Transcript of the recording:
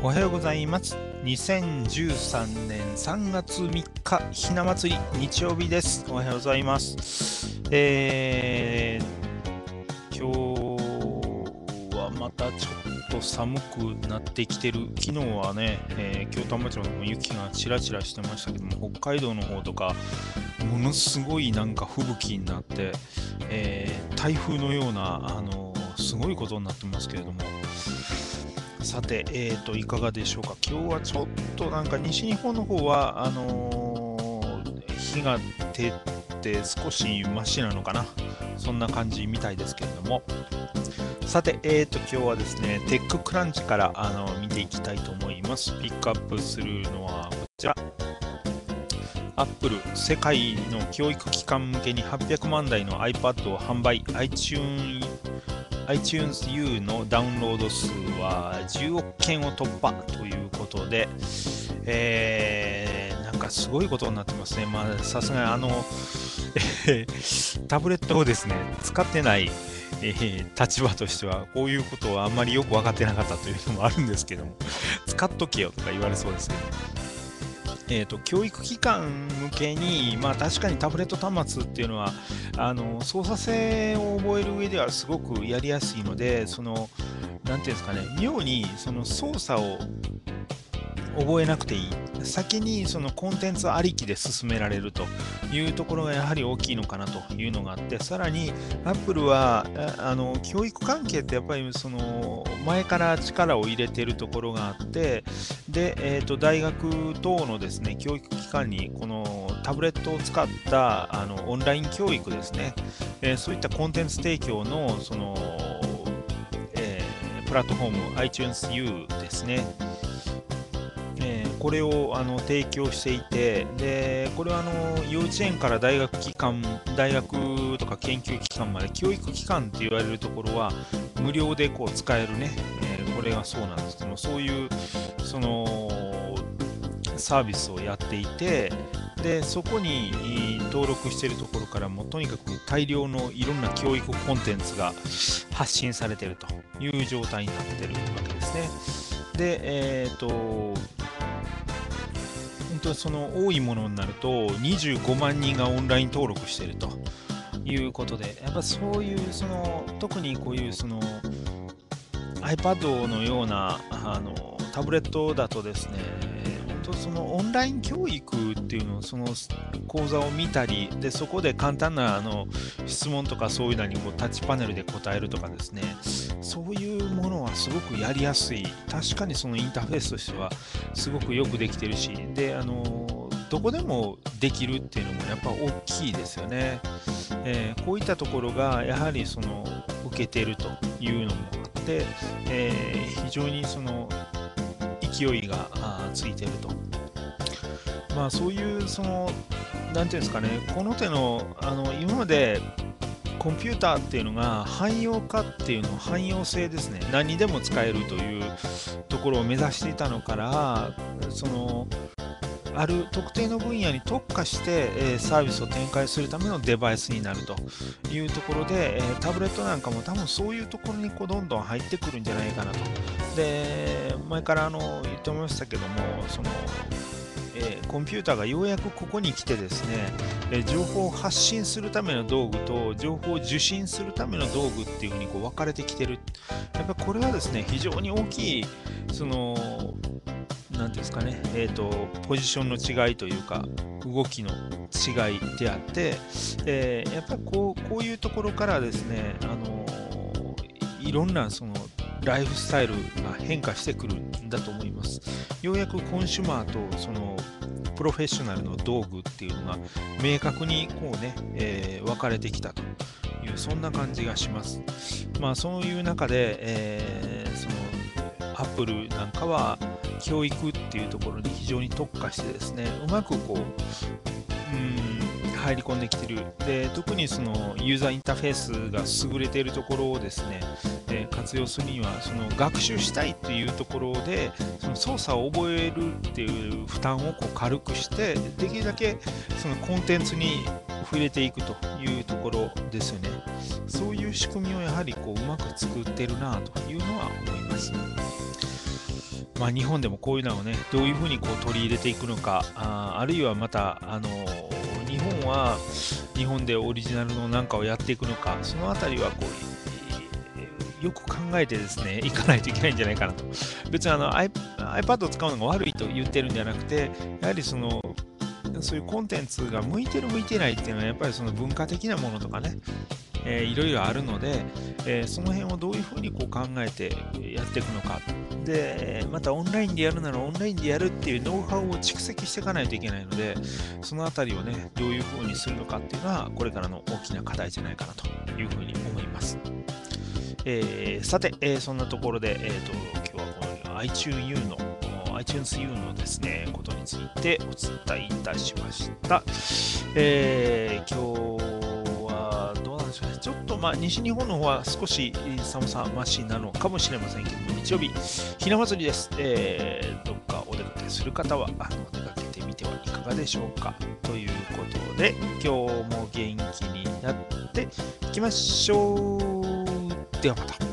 おはようございます。2013年3月3日、ひな祭り、日曜日です。おはようございます。今日はまたちょっと寒くなってきてる。昨日はね、京丹波町の雪がちらちらしてましたけども、北海道の方とか、ものすごいなんか吹雪になって、台風のような、すごいことになってますけれども、さて、いかがでしょうか。今日はちょっとなんか西日本の方は、日が照って少しマシなのかな。そんな感じみたいですけれども。さて、今日はですね、テッククランチから見ていきたいと思います。ピックアップするのはこちら。Apple、世界の教育機関向けに800万台の iPad を販売、iTunes U のダウンロード数は10億件を突破ということで、なんかすごいことになってますね。まあ、さすがにタブレットをですね、使ってない、立場としては、こういうことはあんまりよく分かってなかったというのもあるんですけども、使っとけよとか言われそうですけど。教育機関向けに、まあ、確かにタブレット端末っていうのは操作性を覚える上ではすごくやりやすいので、なんていうんですかね、妙にその操作を覚えなくていい。先にそのコンテンツありきで進められるというところがやはり大きいのかなというのがあって、さらに Apple は教育関係ってやっぱりその前から力を入れているところがあって、で、大学等のですね、教育機関にこのタブレットを使ったオンライン教育ですね、そういったコンテンツ提供のプラットフォーム iTunes U ですね。これを提供していて、でこれは幼稚園から大学とか研究機関まで教育機関って言われるところは無料でこう使えるね、これがそうなんですけども、そういうそのサービスをやっていて、でそこに登録しているところからもとにかく大量のいろんな教育コンテンツが発信されているという状態になっているわけですね。で、本当にその多いものになると25万人がオンライン登録しているということで、やっぱそういう特にこういうiPad のようなタブレットだとですね、本当そのオンライン教育っていうのを講座を見たりで、そこで簡単な質問とかそういうのにこうタッチパネルで答えるとかですね、そういうものはすごくやりやすい。確かにそのインターフェースとしてはすごくよくできてるし、でどこでもできるっていうのもやっぱ大きいですよね。こういったところがやはり受けているというのもあって、非常に勢いがついていると。まあそういうなんていうんですかね、この手の今までコンピューターっていうのが汎用化っていうの、汎用性ですね、何にでも使えるというところを目指していたのから、ある特定の分野に特化して、サービスを展開するためのデバイスになるというところで、タブレットなんかも多分そういうところにこうどんどん入ってくるんじゃないかなと。で、前から言ってましたけども、コンピューターがようやくここに来てですね、情報を発信するための道具と情報を受信するための道具っていうふうにこう分かれてきてる。やっぱこれはですね、非常に大きいなんていうんですかね、ポジションの違いというか、動きの違いであって、やっぱりこういうところからですね、いろんなライフスタイルが変化してくるんだと思います。ようやくコンシュマーとプロフェッショナルの道具っていうのが明確にこうね、分かれてきたというそんな感じがします。まあそういう中で、アップルなんかは教育っていうところに非常に特化してですね、うまくこう、 入り込んできてる。で、特にそのユーザーインターフェースが優れているところをですね、活用するには、その学習したいというところで、その操作を覚えるっていう負担をこう軽くして、できるだけそのコンテンツに触れていくというところですよね。そういう仕組みをやはりこううまく作ってるなというのは思います。まあ、日本でもこういうのをね、どういうふうにこう取り入れていくのか、あるいはまた、日本は日本でオリジナルのなんかをやっていくのか、そのあたりはこう、よく考えてですね、いかないといけないんじゃないかなと。別にiPad を使うのが悪いと言ってるんじゃなくて、やはりそういうコンテンツが向いてる向いてないっていうのはやっぱりその文化的なものとかね、いろいろあるので、その辺をどういうふうにこう考えてやっていくのか。で、またオンラインでやるならオンラインでやるっていうノウハウを蓄積していかないといけないので、そのあたりをね、どういうふうにするのかっていうのは、これからの大きな課題じゃないかなというふうに思います。さて、そんなところで、今日はこの iTunes U のですね、ことについてお伝えいたしました。今日はどうなんでしょうね。ちょっと西日本の方は少し寒さマシなのかもしれませんけども、日曜日、ひな祭りです。どっかお出かけする方は出かけてみてはいかがでしょうか。ということで、今日も元気になっていきましょう。ではまた。